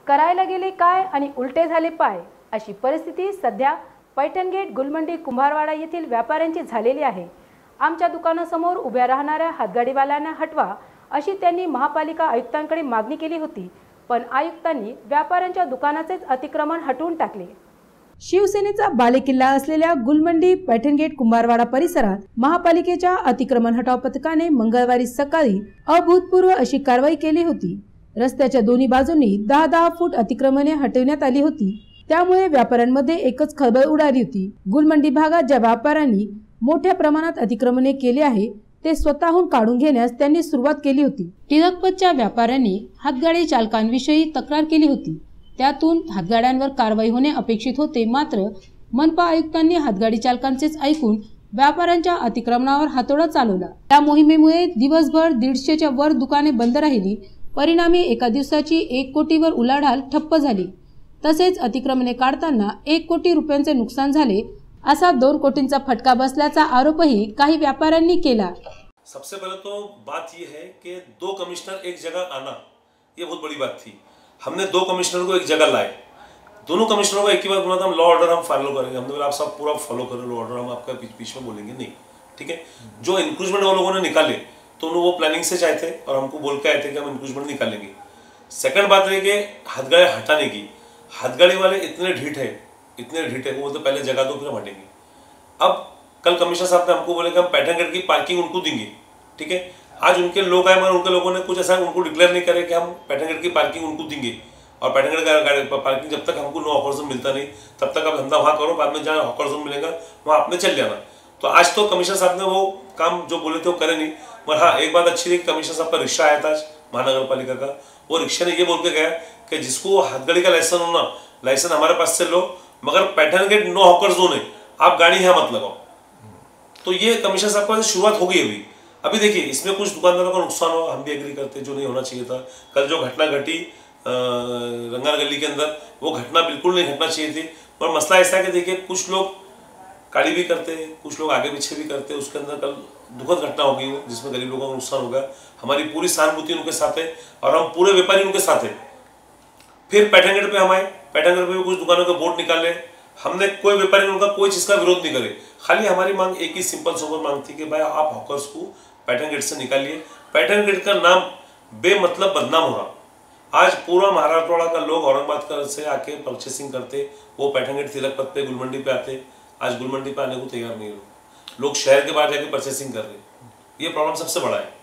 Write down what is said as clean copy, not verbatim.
करायला गेले काय आणि उलटे झाले पाय अशी परिस्थिती सध्या पैठणगेट गुलमंडी कुंभारवाडा येथील व्यापाऱ्यांची झालेली आहे। आमच्या दुकानासमोर उभ्या राहणाऱ्या हातगाडीवाल्यांना हटवा अशी त्यांनी महापालिका आयुक्तांकडे मागणी केली होती, पण आयुक्तांनी व्यापाऱ्यांच्या दुकानाचेच अतिक्रमण हटवून टाकले। शिवसेनेचा बालेकिल्ला असलेल्या गुलमंडी पैठणगेट कुंभारवाडा परिसरात महापालिकेच्या अतिक्रमण हटाव पथकाने मंगळवारी सकाळी अभूतपूर्व अशी कारवाई केली होती। रस्त्याच्या दोन्ही बाजूंनी 10-10 फूट अतिक्रमणे हटवण्यात आली होती। त्यामुळे व्यापाऱ्यांमध्ये एकच खळबळ उडाली होती। गुलमंडी भागात ज्या व्यापाऱ्यांनी मोठ्या प्रमाणात अतिक्रमणे केली आहे ते स्वतःहून काढून घेण्यास त्यांनी सुरुवात केली होती। टिळकपतच्या व्यापाऱ्यांनी हातगाडी चालकांविषयी तक्रार केली होती। त्यातून हातगाड्यांवर कारवाई होणे अपेक्षित होते, मात्र मनपा आयुक्तांनी हातगाडी चालकांचेच ऐकून व्यापाऱ्यांच्या अतिक्रमणावर हातोडा चालवला। या मोहिमेमुळे दिवसभर 150च्या वर दुकाने बंद राहिली। परिणामी एका दिवसाची 1 कोटीवर उलाढाल ठप्प झाली। तसेच अतिक्रमणे काढताना 1 कोटी रुपयांचे नुकसान झाले, असा 2 कोटींचा फटका बसल्याचा आरोपही काही व्यापाऱ्यांनी केला। सबसे पहले तो बात ये है कि 2 कमिश्नर एक जगह आना, ये बहुत बड़ी बात थी। हमने 2 कमिश्नर को एक जगह लाए, दोनों कमिश्नरों को एक ही बात बोला था, हम लॉ ऑर्डर हम फॉलो करेंगे। हमने बोला आप सब पूरा फॉलो करो लॉ ऑर्डर, हम आपका बीच में बोलेंगे नहीं, ठीक है। जो इंक्रूजमेंट वो लोगों ने निकाले तो वो प्लानिंग से चाहे थे और हमको बोल के आए थे कि हम इंक्रूजमेंट निकालेंगे। सेकंड बात रही कि हाथगाड़ी हटाने की, हाथगाड़ी वाले इतने ढीठ है वो बोलते पहले जगह दो फिर हम हटेंगे। अब कल कमिश्नर साहब ने हमको बोले कि हम पैठनगढ़ की पार्किंग उनको देंगे, ठीक है। आज उनके लोग आए मगर उनके लोगों ने कुछ ऐसा उनको डिक्लेयर नहीं करे कि हम पैठनगढ़ की पार्किंग उनको देंगे, और पैठनगढ़ का पार्किंग जब तक हमको नो हॉकर जोन मिलता नहीं तब तक आप धंधा वहाँ करो, बाद में जहाँ हॉकर जोन मिलेगा वहाँ आपने चल जाना। तो आज तो कमिश्नर साहब ने वो काम जो बोले थे वो करे नहीं। मगर हाँ, एक बात अच्छी थी, कमिश्नर साहब का रिक्शा आया था आज महानगर पालिका का, वो रिक्शा ने ये बोल के गया कि जिसको हाथगाड़ी का लाइसेंस हो ना, लाइसेंस हमारे पास से लो, मगर पैठनगढ़ नो हॉकर जोन है, आप गाड़ी यहाँ मत लगाओ। तो ये कमिश्नर साहब का शुरुआत हो गई अभी देखिए इसमें कुछ दुकानदारों का नुकसान हो, हम भी एग्री करते, जो नहीं होना चाहिए था। कल जो घटना घटी रंगार गली के अंदर, वो घटना बिल्कुल नहीं घटना चाहिए थी। पर मसला ऐसा है कि देखिए कुछ लोग गाड़ी भी करते, कुछ लोग आगे पीछे भी करते, उसके अंदर कल दुखद घटना हो गई जिसमें गरीब लोगों को नुकसान हो गया। हमारी पूरी सहानुभूति उनके साथ है और हम पूरे व्यापारी उनके साथ है। फिर पैठनगढ़ पे हम आए, पैठनगढ़ पे भी कुछ दुकानों के बोर्ड निकाले, हमने कोई व्यापारी उनका कोई चीज़ का विरोध नहीं करे। खाली हमारी मांग एक ही सिंपल सोबर मांग थी कि भाई आप हॉकर्स को पैठनगढ़ से निकालिए। पैठनगढ़ का नाम बेमतलब बदनाम हो रहा। आज पूरा महाराष्ट्र का लोग औरंगाबाद से आके परचेसिंग करते, वो पैठनगढ़ तिलक पथ पे गुलमंडी पे आते, आज गुलमंडी पे आने को तैयार नहीं लोग शहर के बाहर जाके परचेसिंग कर रहे। ये प्रॉब्लम सबसे बड़ा है।